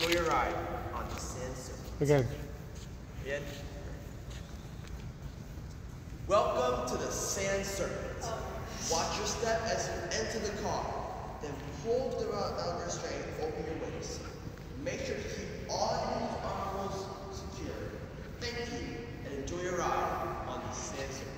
enjoy your ride on the Sand Serpent. Again. Good. Welcome to the Sand Serpent. Watch your step as you enter the car. Then pull the down restraint and open your waist. Make sure to keep all your arms secure. Thank you, and enjoy your ride on the Sand Serpent.